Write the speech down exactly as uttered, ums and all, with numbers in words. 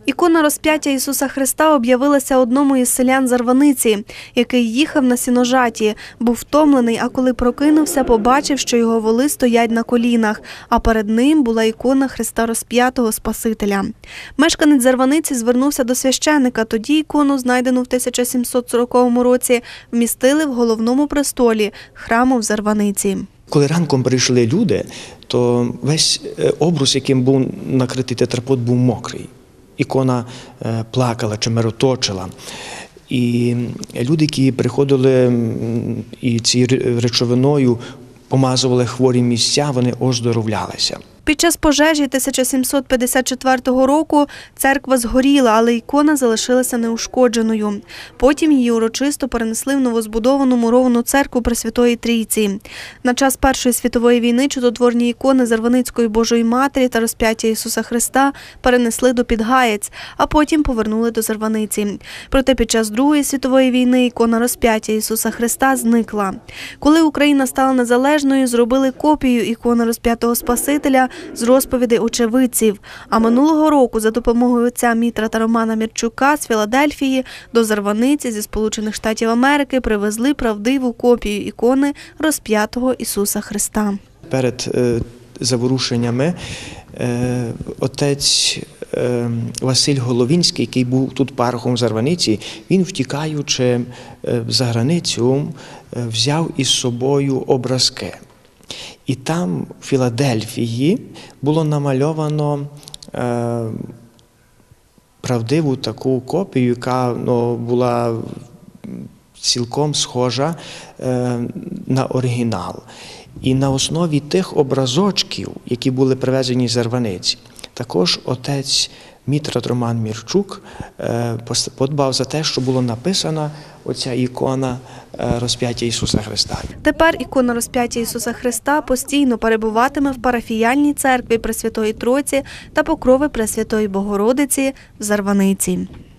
Ікона розп'яття Ісуса Христа об'явилася одному із селян Зарваниці, який їхав на сіножаті, був втомлений, а коли прокинувся, побачив, що його воли стоять на колінах, а перед ним була ікона Христа розп'ятого Спасителя. Мешканець Зарваниці звернувся до священика, тоді ікону, знайдену в тисяча сімсот сороковому році, вмістили в головному престолі храму в Зарваниці. Коли ранком прийшли люди, то весь обрус, яким був накритий тетрапод, був мокрий. Ікона плакала чи мироточила. І люди, які приходили і цією речовиною помазували хворі місця, вони оздоровлялися. Під час пожежі тисяча сімсот п'ятдесят четвертого року церква згоріла, але ікона залишилася неушкодженою. Потім її урочисто перенесли в новозбудовану муровану церкву Пресвятої Трійці. На час Першої світової війни чудотворні ікони Зарваницької Божої Матері та розп'яття Ісуса Христа перенесли до Підгаєць, а потім повернули до Зарваниці. Проте під час Другої світової війни ікона розп'яття Ісуса Христа зникла. Коли Україна стала незалежною, зробили копію ікони розп'ятого Спасителя з розповідей очевидців. А минулого року за допомогою отця Мітра та Романа Мірчука з Філадельфії до Зарваниці зі Сполучених Штатів Америки привезли правдиву копію ікони розп'ятого Ісуса Христа. Перед е, заворушеннями е, отець е, Василь Головінський, який був тут парохом в Зарваниці, він, втікаючи е, за границю, е, взяв із собою образки. І там, в Філадельфії, було намальовано е, правдиву таку копію, яка ну, була цілком схожа е, на оригінал. І на основі тих образочків, які були привезені з Зарваниці, також отець Мітра Роман Мірчук е, подбав за те, що було написана оця ікона розп'яття Ісуса Христа. Тепер ікона розп'яття Ісуса Христа постійно перебуватиме в парафіяльній церкві Пресвятої Тройці та Покрови Пресвятої Богородиці в Зарваниці.